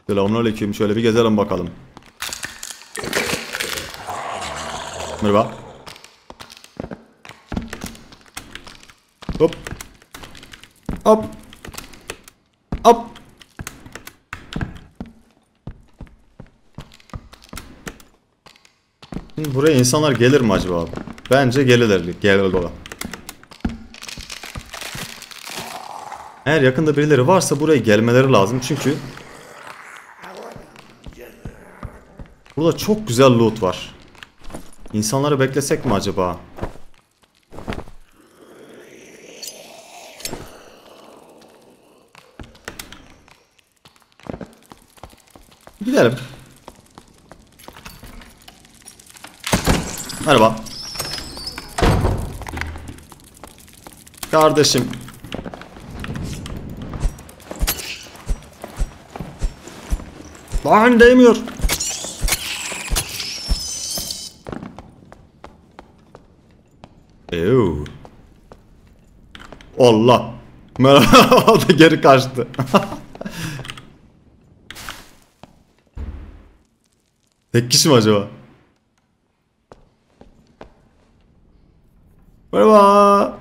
Selamünaleyküm. Şöyle bir gezelim bakalım. Merhaba. Hop. Hop. Hop. Şimdi buraya insanlar gelir mi acaba? Bence gelirler. Gelirler. Eğer yakında birileri varsa buraya gelmeleri lazım çünkü burada çok güzel loot var. İnsanları beklesek mi acaba? Gidelim. Merhaba. Kardeşim. Lan değmiyor. Ew. Allah. Merhaba. O da geri kaçtı. Tek kişi mi acaba? Merhaba.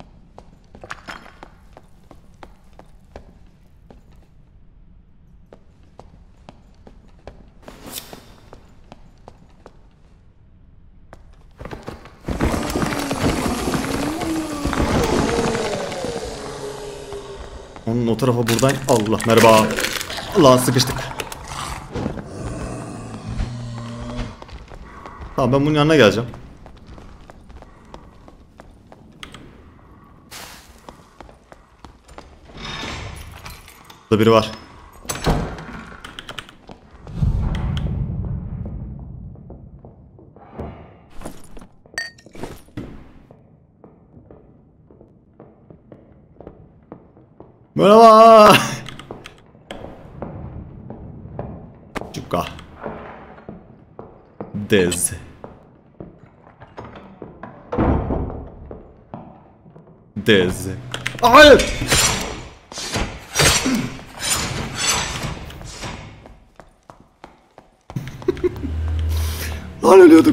Onun o tarafa buradan. Allah merhaba. Allah'ın sıkıştık. Tamam ben bunun yanına geleceğim. Burada biri var. Merhaba. Çuka. Dez. Dez. Hayır. Lan ölüyorduk.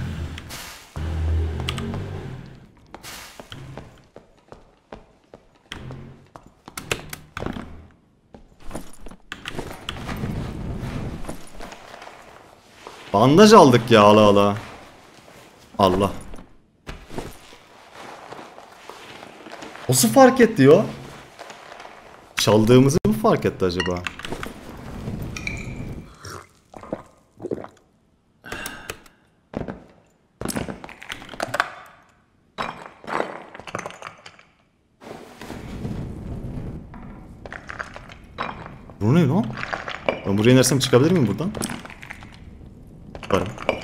Bandaj aldık ya ala ala. Allah. Nasıl fark etti ya? Çaldığımızı mı fark etti acaba? Bu ne lan? Ben buraya inersem çıkabilir miyim buradan? Varım.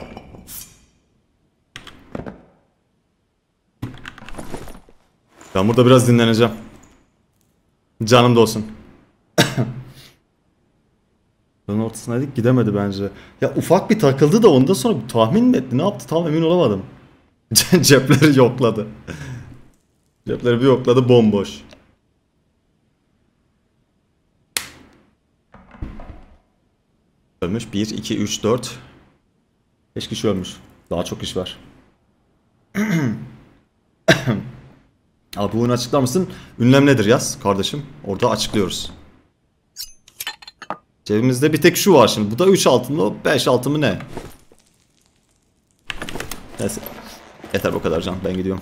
Ben burada biraz dinleneceğim. Canım da olsun. Ben ortasındaydık gidemedi bence. Ya ufak bir takıldı da ondan sonra tahmin mi etti? Ne yaptı? Tam emin olamadım. Cepleri yokladı. Cepleri bir yokladı bomboş. Ölmüş 1, 2, 3, 4. 5 kişi ölmüş. Daha çok iş var. Abi bu oyunu açıklar mısın? Ünlem nedir yaz kardeşim. Orada açıklıyoruz. Cebimizde bir tek şu var şimdi. Bu da 3 altın mı 5 altın mı ne? Neyse. Yeter bu kadar can. Ben gidiyorum.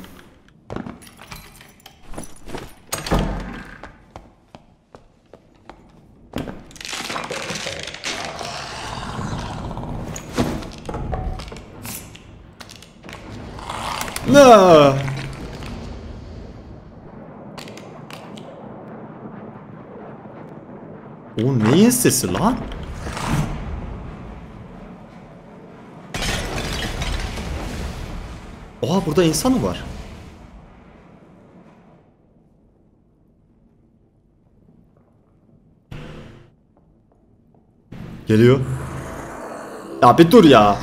Ne? O neyin sesi lan? Oha burada insan mı var? Geliyor. Ya bir dur ya.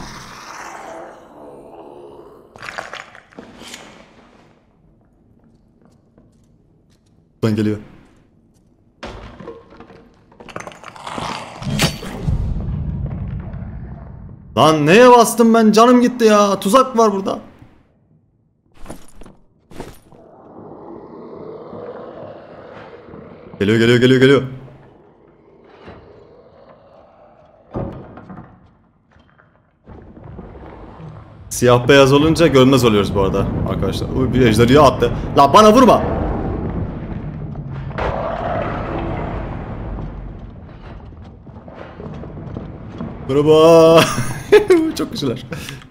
Buradan geliyor. Lan neye bastım ben? Canım gitti ya. Tuzak var burada. Geliyor. Siyah beyaz olunca görünmez oluyoruz bu arada arkadaşlar. Uy, bir ejderha attı. La bana vurma. Merhaba. Çok güzeller.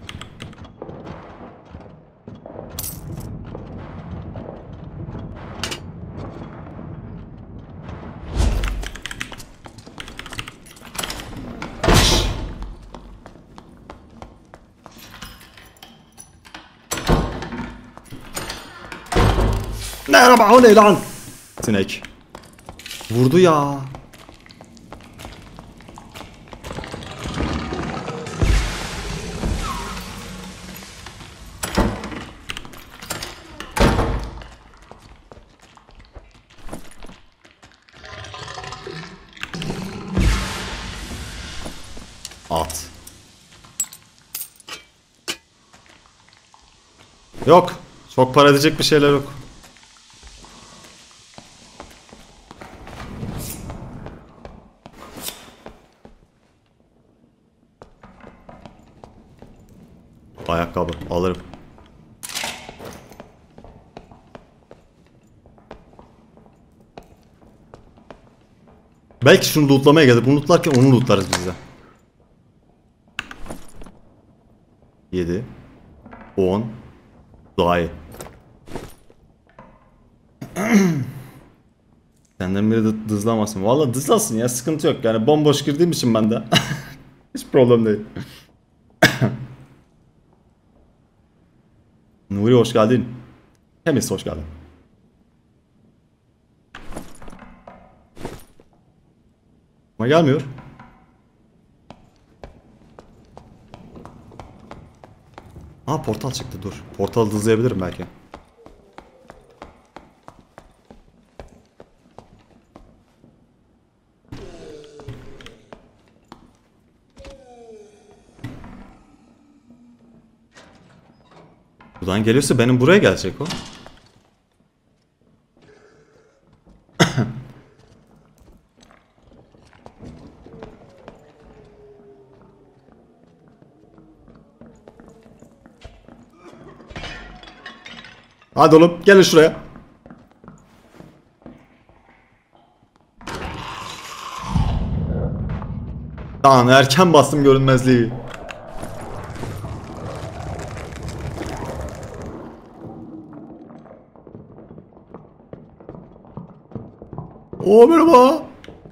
Merhaba, o ne lan? Sinek. Vurdu ya. At. Yok. Çok para edecek bir şeyler yok. Ayakkabı alırım. Belki şunu lootlamaya geldi. Bunu lootlarken onu lootlarız biz de. 7 10 daha iyi. Senden biri de dızlamasın. Valla dızlasın ya, sıkıntı yok. Yani bomboş girdiğim için ben de. Hiç problem değil. Nuri hoş geldin. Temiz hoş geldin. Ama gelmiyor. Aa, portal çıktı, dur. Portal hızlayabilirim belki. Buradan geliyorsa benim buraya gelecek o. Hadi oğlum gelin şuraya. Tamam, erken bastım görünmezliği. Oo, merhaba.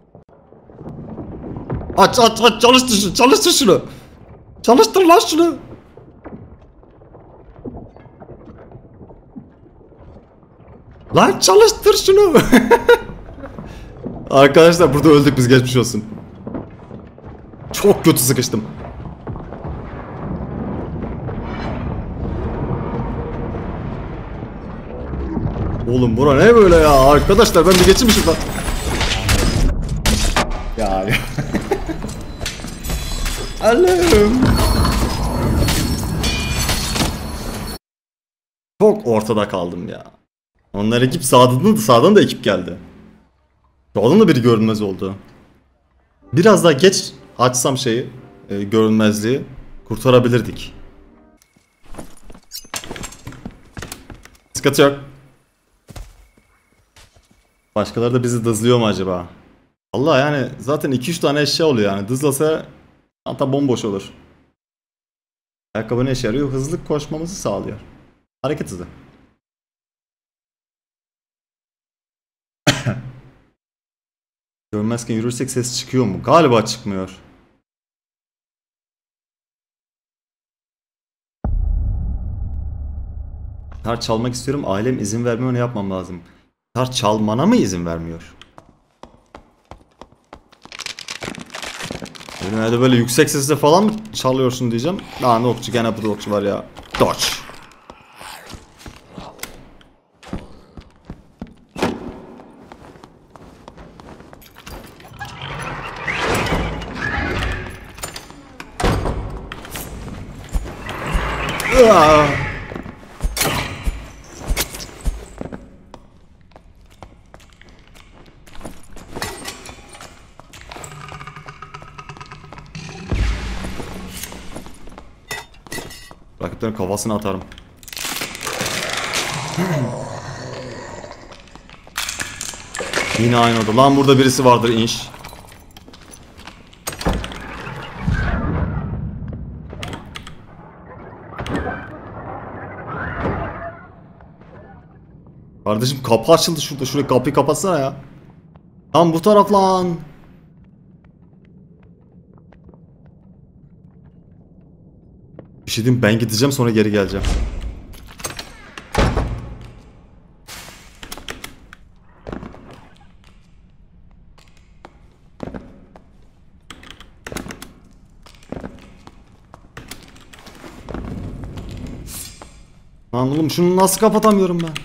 Aç çalıştır şunu. Çalıştır lan şunu. Lan çalıştır şunu. Arkadaşlar burada öldük biz, geçmiş olsun. Çok kötü sıkıştım. Oğlum bura ne böyle ya? Arkadaşlar ben bir geçeyim şuradan. Ya. Allah'ım. Çok ortada kaldım ya. Onlar ekip sağdan da ekip geldi. Sağdan da biri görünmez oldu. Biraz daha geç açsam şeyi, görünmezliği kurtarabilirdik. Sıkıntı yok. Başkaları da bizi dızlıyor mu acaba? Allah, yani zaten 2-3 tane eşya oluyor yani. Dızlasa hatta bomboş olur. Ayakkabı ne işe yarıyor? Hızlı koşmamızı sağlıyor. Hareket hızı. Görmezken yürürsek ses çıkıyor mu? Galiba çıkmıyor. Gitar çalmak istiyorum. Ailem izin vermiyor, ne yapmam lazım? Gitar çalmana mı izin vermiyor? Herhalde böyle yüksek sesle falan mı çalıyorsun diyeceğim. Aa, nokçu, gene bu nokçu var ya. Dodge. Aa! Rakiplerin kafasına atarım. Yine aynı oda. Lan burada birisi vardır inş. Kardeşim kapı açıldı şurada. Şuraya kapıyı kapatsana ya. Lan bu taraf lan. Bir şey diyeyim, ben gideceğim sonra geri geleceğim. Lan oğlum şunu nasıl kapatamıyorum ben?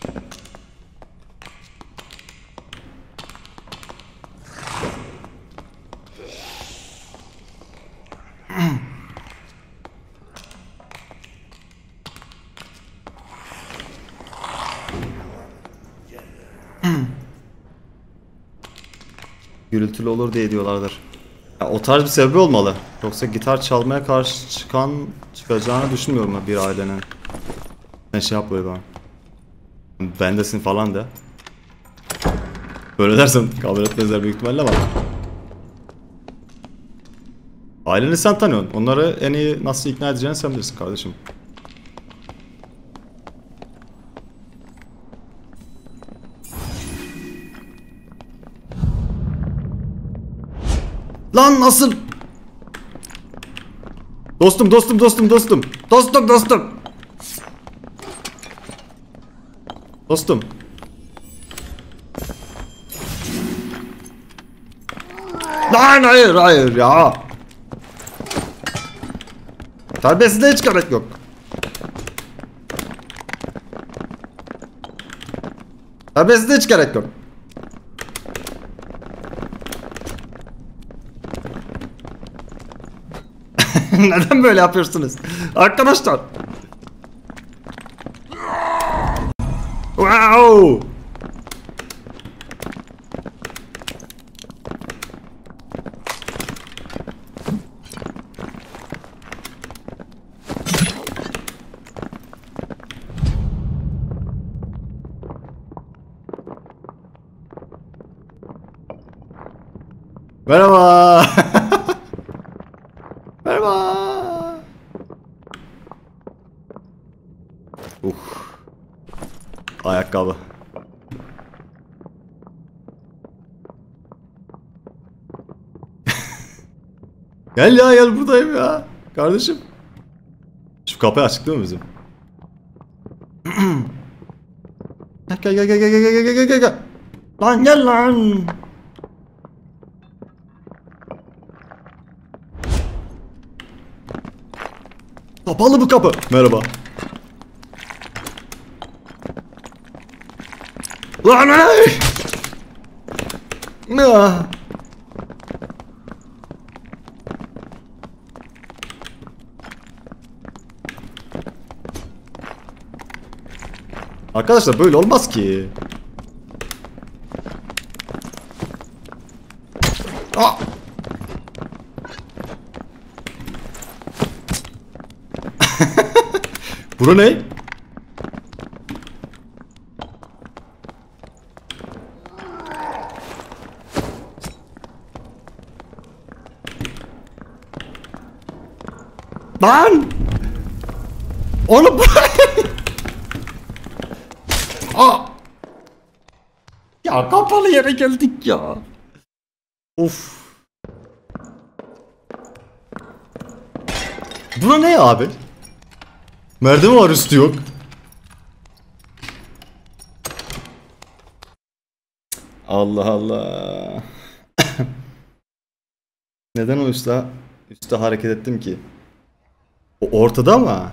Gürültülü olur diye diyorlardır. Ya, o tarz bir sebebi olmalı. Yoksa gitar çalmaya karşı çıkacağını düşünmüyorum bir ailenin. Ne şey yapıyor bana. Bendesin falan de. Böyle dersen kabul etmezler büyük ihtimalle ama. Aileni sen tanıyorsun. Onları en iyi nasıl ikna edeceğini sen bilirsin kardeşim. Lan nasıl? Dostum. Dostum. Lan hayır ya. Terbiyesizliğe hiç gerek yok. Terbiyesizliğe hiç gerek yok. Neden böyle yapıyorsunuz? Arkadaşlar. Wow. Merhaba. Merhaba. Ayakkabı. Gel ya, gel buradayım ya. Kardeşim. Şu kapı açık değil mi bizim? Gel. Lan gel lan. Kapalı bu kapı. Merhaba. Lan ay! Ah! Arkadaşlar böyle olmaz ki. Ah! Bura ne? Lan! Onu Aa! Ya kapalı yere geldik ya. Of. Bura ne abi? Merdiven var, üstü yok. Allah Allah. Neden o üstte hareket ettim ki? O ortada ama.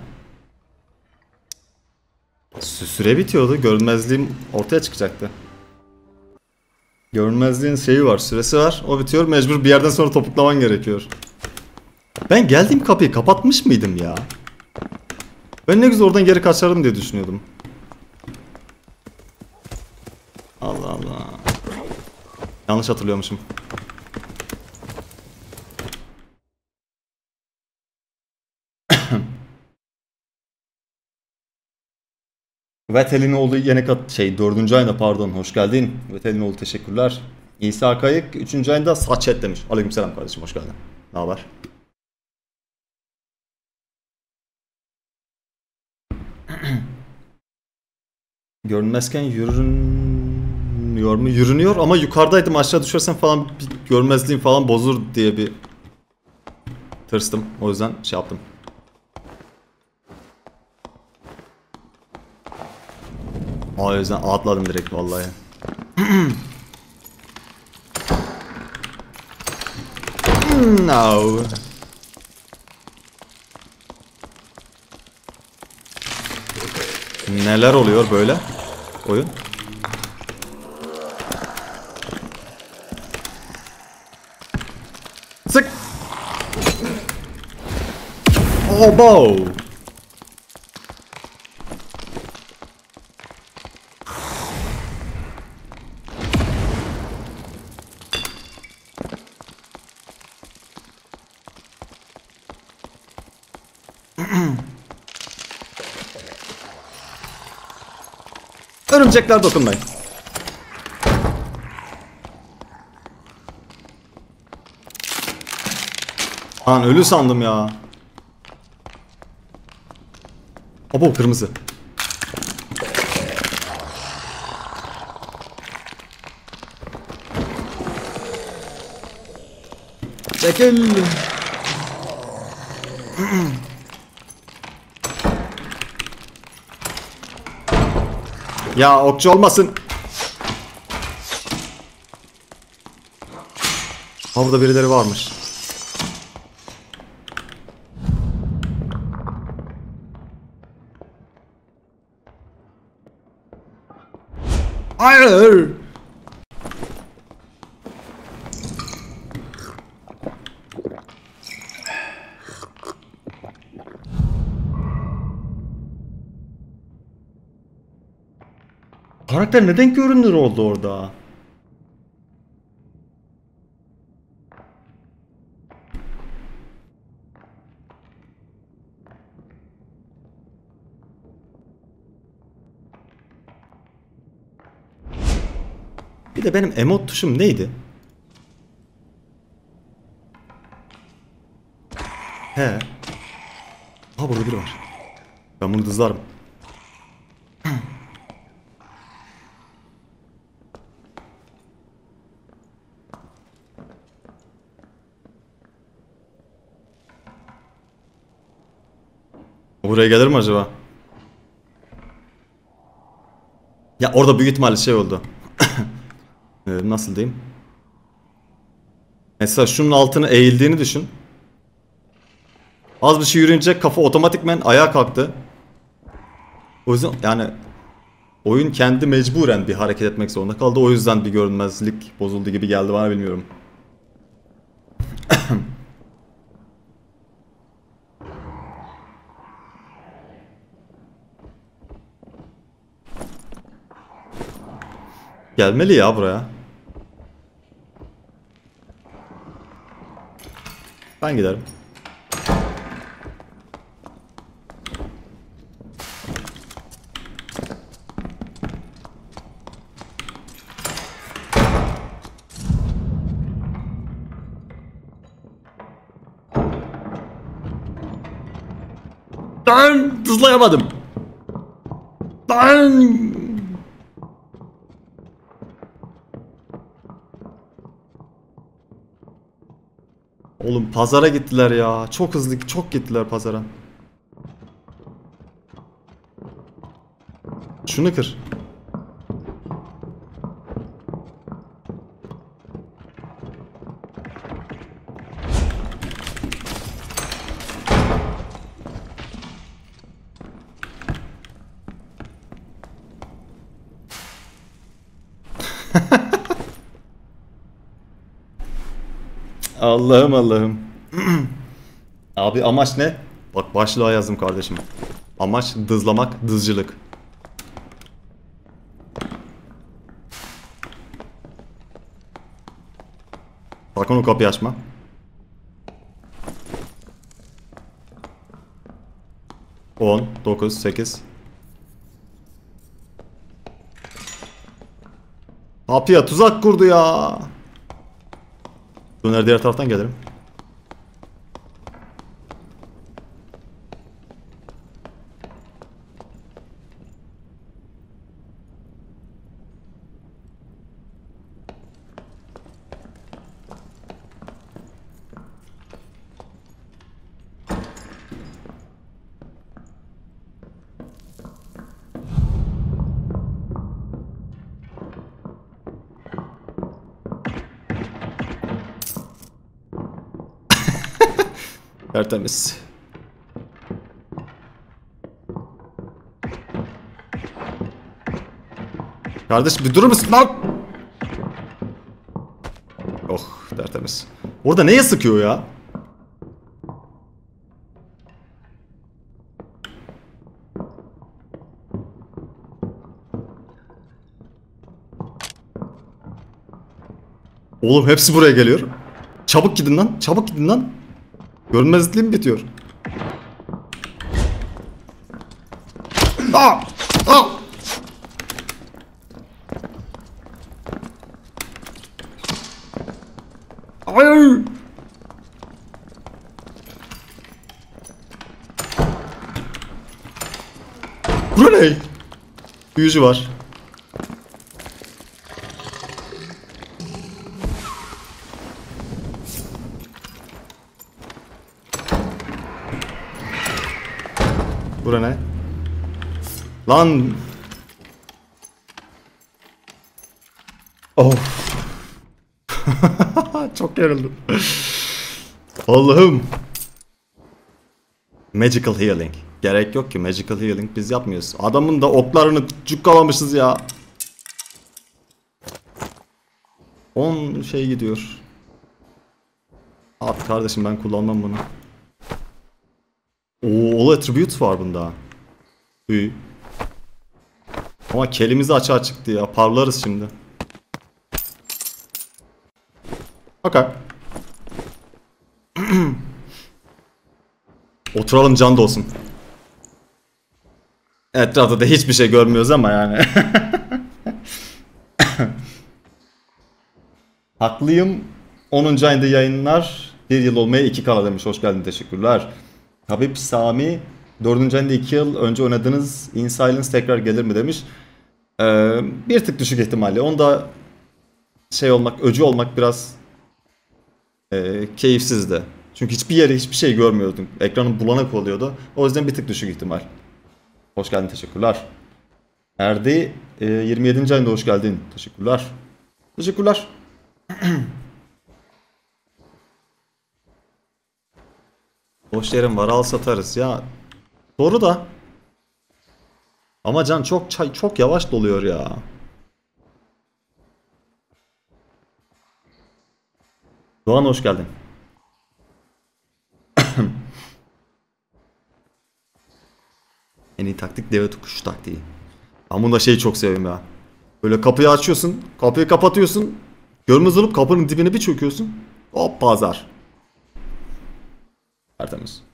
Süre bitiyordu. Görünmezliğim ortaya çıkacaktı. Görünmezliğin şeyi var, süresi var. O bitiyor. Mecbur bir yerden sonra topuklaman gerekiyor. Ben geldiğim kapıyı kapatmış mıydım ya? Ben ne güzel oradan geri kaçarım diye düşünüyordum. Allah Allah. Yanlış hatırlıyormuşum. Vetelinoğlu yeni dördüncü ayında pardon hoş geldin. Vetelinoğlu teşekkürler. İsa Kayık üçüncü ayında saçet demiş. Aleykümselam kardeşim hoş geldin. Ne haber? Görünmezken yürünüyor mu? Yürünüyor ama yukarıdaydım aşağı düşersem falan bir görmezliğim falan bozur diye bir tırstım. O yüzden şey yaptım. O yüzden atladım direkt vallahi. No. Neler oluyor böyle oyun? Sık. Obo. Örümcekler dokunmayın. Lan ölü sandım ya. Abo kırmızı. Çekil. Ya okçu olmasın. Ha burada birileri varmış. Hayır. Karakter neden görünür oldu orada? Bir de benim emot tuşum neydi? He. Ha burada biri var. Ben bunu hızlarım. Buraya gelir mi acaba? Ya orada büyük ihtimalle şey oldu. Nasıl diyeyim? Mesela şunun altına eğildiğini düşün. Az bir şey yürüyünce kafa otomatikmen ayağa kalktı. O yüzden yani oyun kendi mecburen bir hareket etmek zorunda kaldı. O yüzden bir görünmezlik bozuldu gibi geldi bana bilmiyorum. Gelmeli ya buraya. Ben giderim. Lan hızlayamadım. Lan. Oğlum pazara gittiler ya. Çok hızlı, çok gittiler pazara. Şunu kır. Allah'ım Allah'ım. Abi amaç ne? Bak başlığa yazdım kardeşim. Amaç dızlamak, dızcılık. Sakın o kapıyı açma. On, 9, 8. Kapıya tuzak kurdu ya. Döner diğer taraftan gelirim. Tertemiz. Kardeş bir durur musun lan? Oh, tertemiz. Orada neye sıkıyor ya? Oğlum hepsi buraya geliyor. Çabuk gidin lan. Çabuk gidin lan. Görünmezliğim bitiyor. Aa! Aa! Hayır! Bu ne? Büyücü var. Bura ne? Lan! Of! Çok gerildim. Allah'ım! Magical healing. Gerek yok ki magical healing biz yapmıyoruz. Adamın da oklarını cukkalamışız ya. 10 şey gidiyor. At kardeşim ben kullanmam bunu. Oo, all attributes var bunda. İyi. Ama kelimiz açığa çıktı ya. Parlarız şimdi. Okay. Oturalım can da olsun. Etrafta da hiçbir şey görmüyoruz ama yani. Haklıyım. 10. ayında yayınlar. 1 yıl olmaya 2 kala demiş. Hoş geldin, teşekkürler. Habib Sami 4. ayında 2 yıl önce oynadığınız In Silence tekrar gelir mi demiş. Bir tık düşük ihtimalle. Onda şey olmak, öcü olmak biraz keyifsizdi. Çünkü hiçbir yeri, hiçbir şey görmüyordum. Ekranın bulanık oluyordu. O yüzden bir tık düşük ihtimal. Hoş geldin, teşekkürler. Erdi 27. ayında hoş geldin. Teşekkürler. Teşekkürler. Boş yerim var, al satarız ya. Doğru da. Ama can çok yavaş doluyor ya. Doğan hoş geldin. En iyi taktik deve kuşu taktiği. Ben bunda şeyi çok seviyorum ya. Böyle kapıyı açıyorsun, kapıyı kapatıyorsun. Görmez olup kapının dibine bir çöküyorsun. Hop pazar. Tertemiz.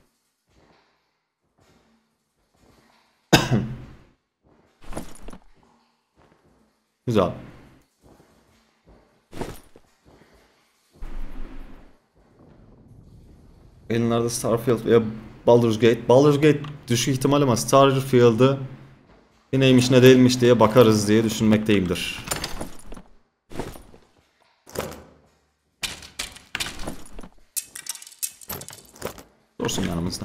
Güzel. Elinlerde Starfield veya Baldur's Gate. Baldur's Gate düşük ihtimal ama Starfield'ı neymiş ne değilmiş diye bakarız diye düşünmekteyimdir. Dursun yanımızda.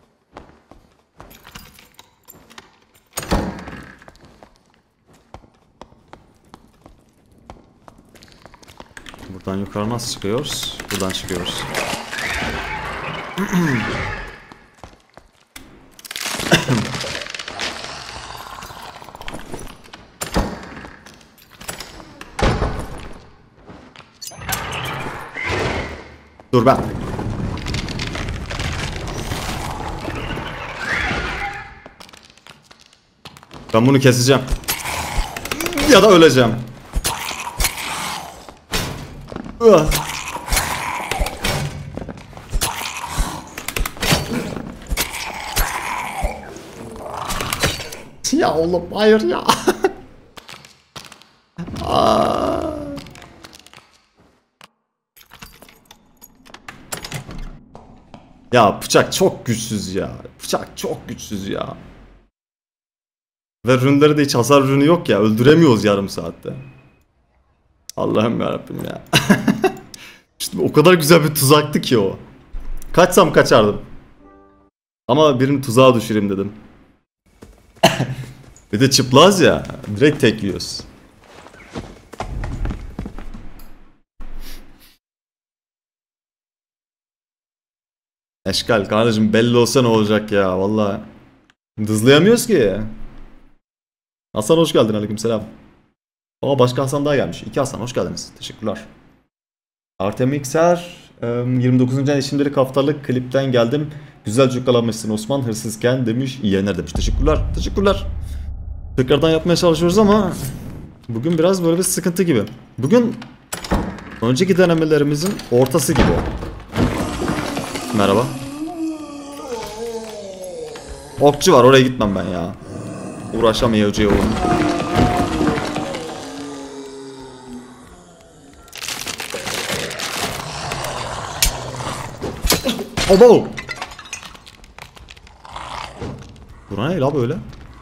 Buradan yukarı nasıl çıkıyoruz? Buradan çıkıyoruz. Dur ben. Ben bunu keseceğim. Ya da öleceğim. Ya oğlum hayır ya. Ya bıçak çok güçsüz ya. Bıçak çok güçsüz ya. Ve rünleri de hiç hasar rünü yok ya. Öldüremiyoruz yarım saatte. Allah'ım yarabbim ya. İşte o kadar güzel bir tuzaktı ki o. Kaçsam kaçardım. Ama birini tuzağa düşüreyim dedim. Bir de çıplaz ya. Direkt tekliyoruz. Eşkal kardeşim belli olsa ne olacak ya vallahi. Hızlayamıyoruz ki. Hasan hoş geldin, aleykümselam. Aa başka Hasan daha gelmiş. İki Hasan hoş geldiniz. Teşekkürler. Artemixer 29. ay şimdilik haftalık klipten geldim. Güzel cukkalamışsın Osman hırsızken demiş. İyener demiş. Teşekkürler. Teşekkürler. Tekrardan yapmaya çalışıyoruz ama bugün biraz böyle bir sıkıntı gibi. Bugün önceki denemelerimizin ortası gibi. Merhaba. Okçu var, oraya gitmem ben ya. Uğraşamayacağım. Obo. Bura ne la böyle?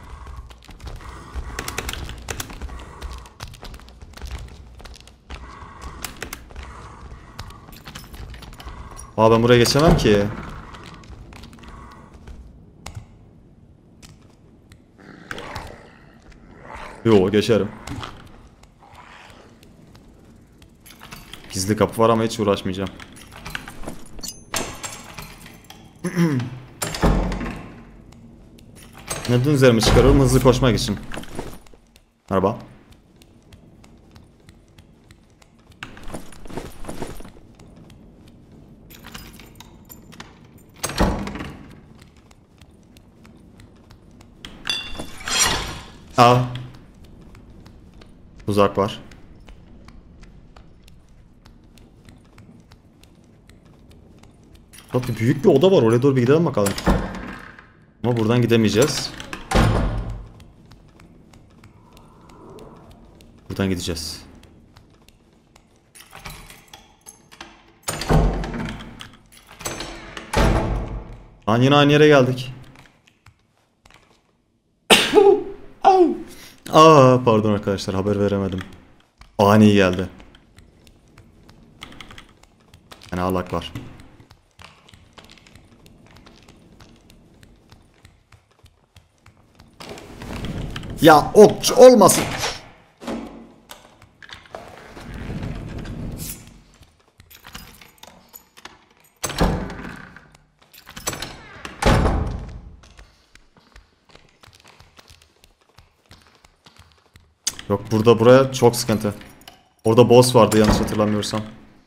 Aa ben buraya geçemem ki. Yo geçerim. Gizli kapı var ama hiç uğraşmayacağım. Neden üzerime çıkarıyorum? Hızlı koşmak için. Merhaba. Aa. Tuzak var. Tabii büyük bir oda var. Oraya doğru bir gidelim bakalım. Ama buradan gidemeyeceğiz. Buradan gideceğiz. Yine aynı yere geldik. Aa pardon arkadaşlar, haber veremedim. Ani geldi. Yani alak var. Ya okçu olmasın. Yok burada, buraya çok sıkıntı. Orada boss vardı yanlış hatırlamıyorsam.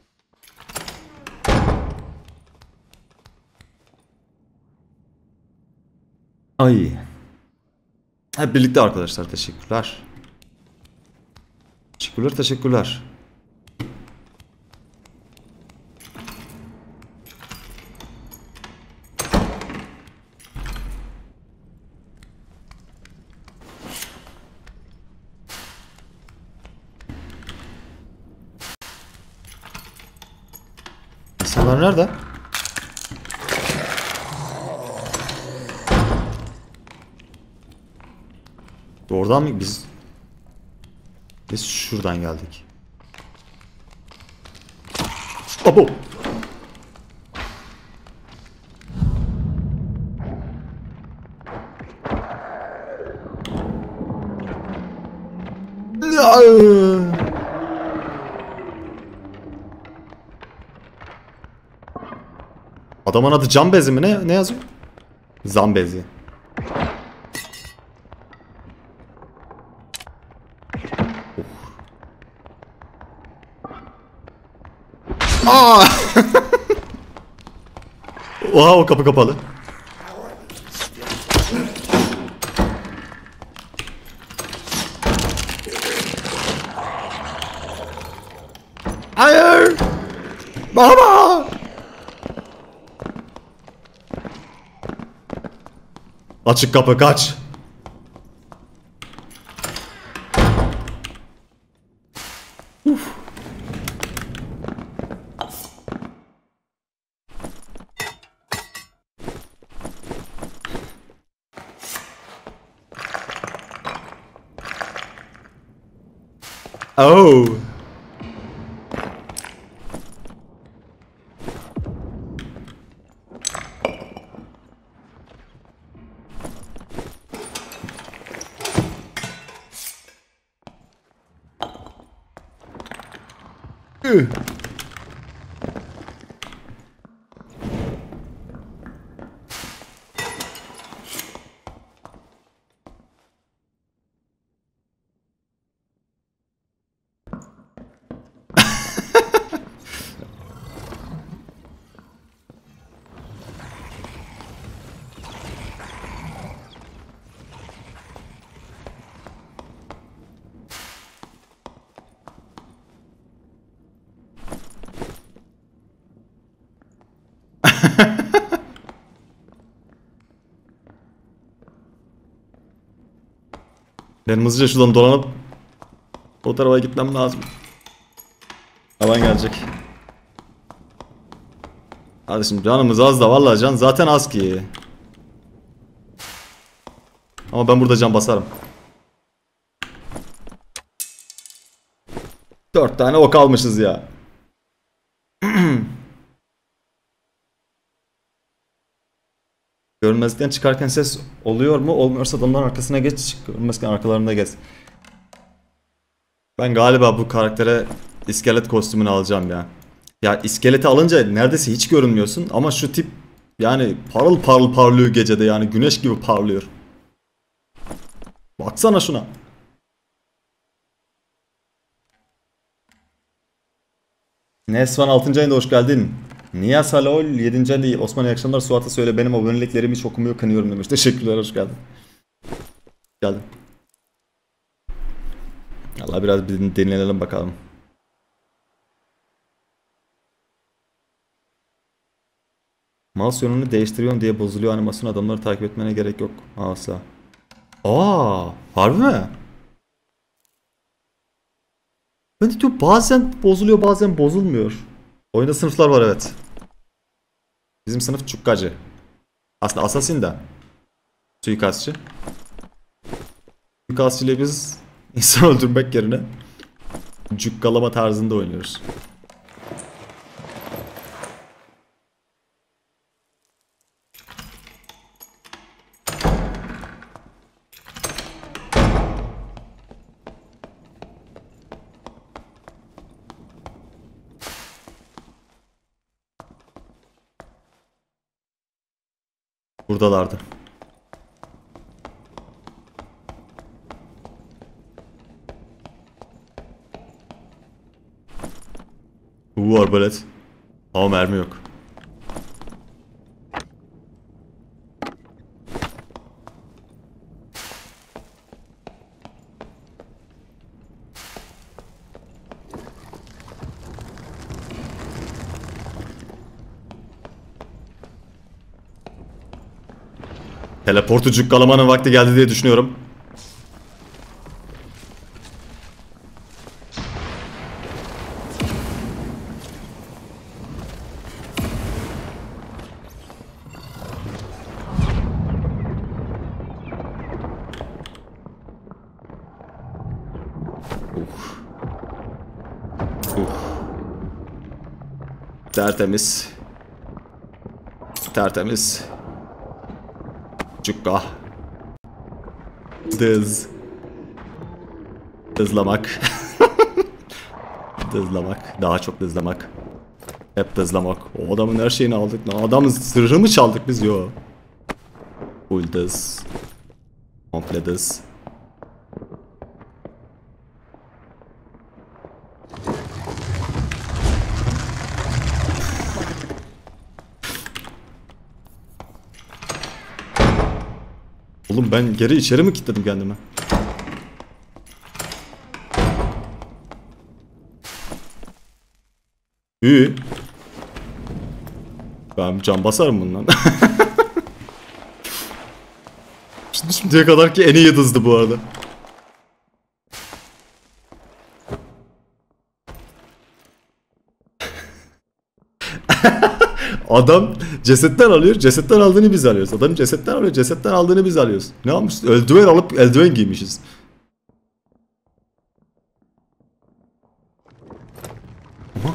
Ay. Hep birlikte arkadaşlar, teşekkürler. Teşekkürler, teşekkürler. İnsanlar nerede? Oradan mı biz? Biz şuradan geldik. Abo. Adamın adı Cambezi mi? Ne yazıyor? Zambezi. Aa! Oha, o kapı kapalı. Baba! Açık kapı, kaç. Uf. Oh. Benim hızlıca şuradan dolanıp o tarafa gitmem lazım. Alan gelecek. Kardeşim canımız az da vallahi can zaten az ki. Ama ben burada can basarım. 4 tane ok almışız ya. Görünmezlikten çıkarken ses oluyor mu? Olmuyorsa adamların arkasına geç. Görünmezken arkalarında gez. Ben galiba bu karaktere iskelet kostümünü alacağım ya. Ya iskeleti alınca neredeyse hiç görünmüyorsun ama şu tip yani parıl parıl parlıyor gecede, yani güneş gibi parlıyor. Baksana şuna. Nesvan 6. ayında hoş geldin. Niyas Halol 7. ayında Osman iyi akşamlar. Suat'a söyle benim aboneliklerimi hiç okumuyor, kınıyorum demiş. Teşekkürler, hoş geldin. Geldin. Allah biraz bir dinlenelim bakalım. Mouse yönünü değiştiriyorsun diye bozuluyor animasyon, adamları takip etmene gerek yok. Asla. Harbi mi? Ben de diyorum bazen bozuluyor bazen bozulmuyor. Oyunda sınıflar var, evet. Bizim sınıf çukkacı. Aslında assassin de. Suikastçı. Suikastçı ile biz insan öldürmek yerine cukkalama tarzında oynuyoruz. Buradalardı. Arbalet. Ama mermi yok. Teleportu cukkalamanın vakti geldi diye düşünüyorum. Tertemiz. Tertemiz. Cukka. Dız. Dızlamak. Dızlamak. Daha çok dızlamak. Hep dızlamak. O adamın her şeyini aldık. Adamın sırrını mı çaldık biz? Yo. Full dız. Komple dız. Oğlum ben geri içeri mi kilitledim kendimi? İyi. Ben can basarım bundan. Şimdiye kadar ki en iyi hızdı bu arada. Adam cesetten alıyor, cesetten aldığını biz alıyoruz. Adam cesetten alıyor, cesetten aldığını biz alıyoruz. Ne yapmışız? Eldiven alıp eldiven giymişiz. Aha.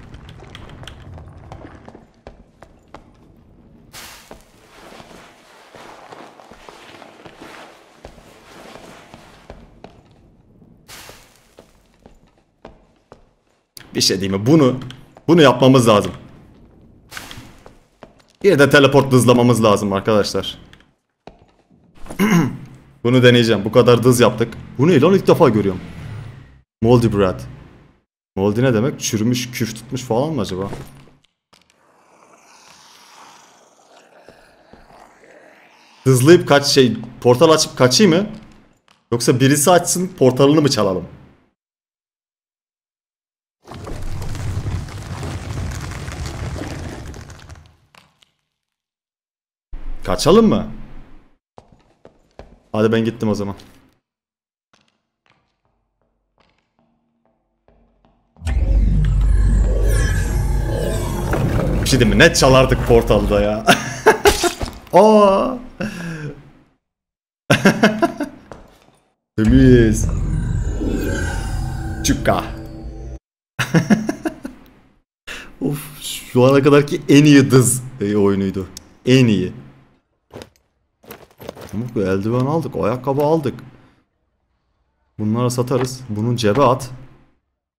Bir şey diyeyim mi? Bunu yapmamız lazım. Bir de teleport hızlamamız lazım arkadaşlar. Bunu deneyeceğim. Bu kadar hız yaptık. Bu ne lan, ilk defa görüyorum. Moldy bread. Moldy ne demek? Çürümüş, küf tutmuş falan mı acaba? Hızlayıp portal açıp kaçayım mı? Yoksa birisi açsın, portalını mı çalalım? Kaçalım mı? Hadi ben gittim o zaman. Bir şey değil mi? Net çalardık portalda ya. Aa! Temiz. Çuka. Of, şu ana kadarki en iyi dız oyunuydu. En iyi. Tamam, eldiven aldık, ayakkabı aldık. Bunlara satarız. Bunun cebe at.